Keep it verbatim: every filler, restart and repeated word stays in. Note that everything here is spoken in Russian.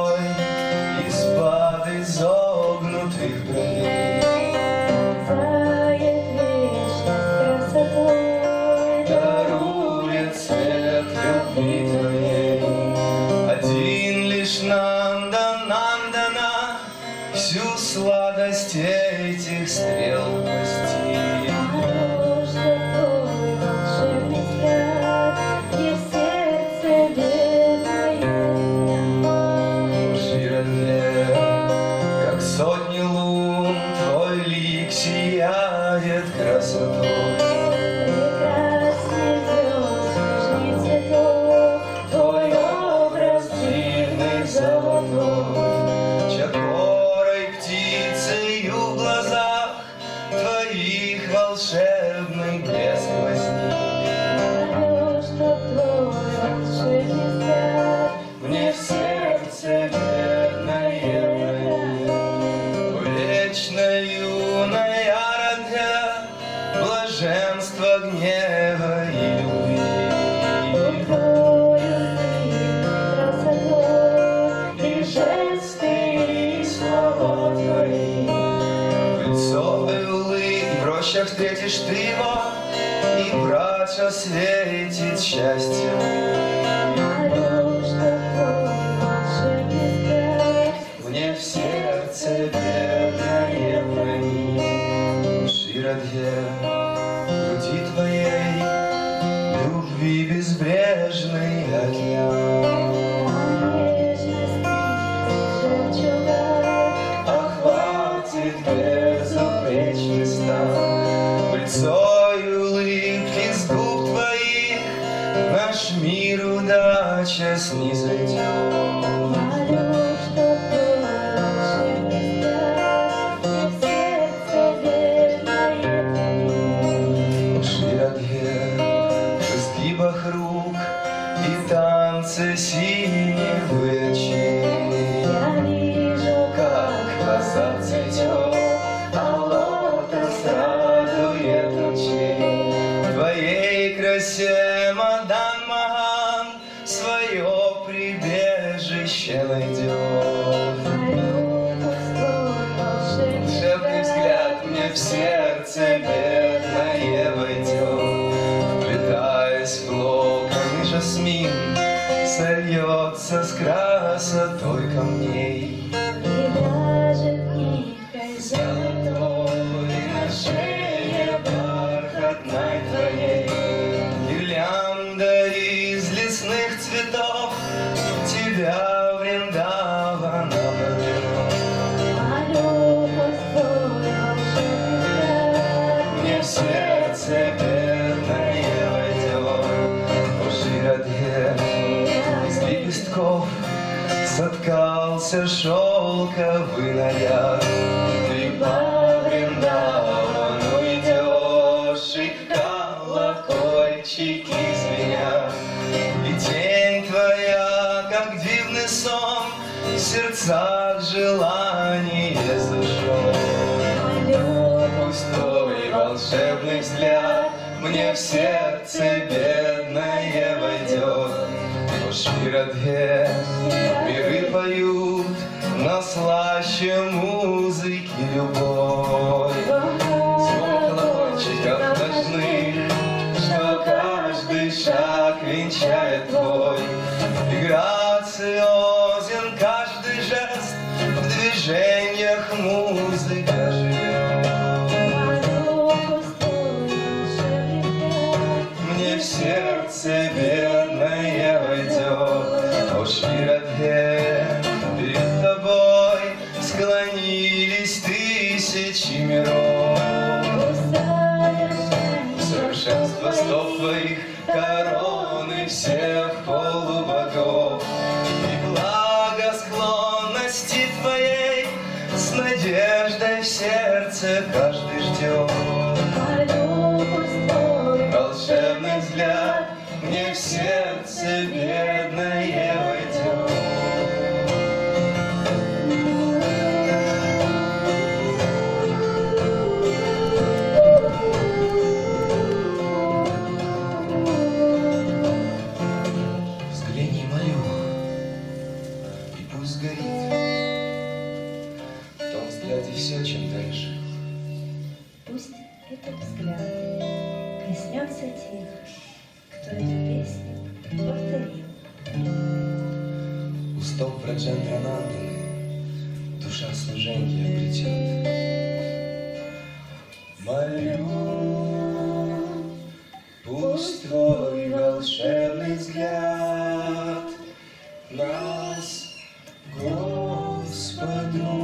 тобой из-под изогнутых бровей. Дарует цвет любви твоей. Один лишь нам да нам дана всю сладость этих стрел постиг. Как сотни лун твой лик сияет красотой. Твой образ дивный золотой, чакорой птицею в глазах твоих волшебный блеск возник. Мне в сердце бедное вечно юная родня, блаженство гнева и любви. И жесты, и слова твои, в лицо и улыбки в рощах встретишь ты его, и брать осветит счастье. Мне в сердце бедное храни, души родье, груди твоей, любви безбрежный океан. Охватит безупречный стан, в лицо и улыбки с губ твоих наш мир удача снизойдет. Рук и танцы синих вечей. Я вижу, как глаза цветет, а лотос радует лучей. В твоей красе, мадам Маган, свое прибежище найдет. Волшебный взгляд мне в сердце бедное войдет. В локоны жасмин сольется с красотой камней. И даже ниткой золотой на шее бархатной твоей. Гирлянда из лесных цветов тебя Вриндавана поведет. А любовь твой волшебный взгляд Мне в сердце бедное из лепестков соткался шелковый наряд. Ты по Вриндавану идешь, и колокольчики звенят, и тень твоя, как дивный сон, в сердцах желание зажжет. Пусть твой волшебный взгляд мне в сердце бедное войдет. Души родье, миры поют, но слаще музыки любовь. Звон колокольчиков ночных, что каждый шаг венчает твой. И грациозен каждый жест, в движениях музыка живет. Мне в сердце бедное войдет. Ошли родье, перед тобой склонились тысячи миров. Совершенство стоп твоих, короны всех полубогов. И благосклонности твоей с надеждой в сердце каждый ждет. Волшебный взгляд мне в сердце бедное войдет. Взгляни, молю, и пусть горит увидит в том взгляде все, чем дальше. Пусть этот взгляд коснется тех, кто эту песню повторил. Устом проджендрананданы душа служенья обретет. Молю, пусть твой волшебный взгляд нас Господу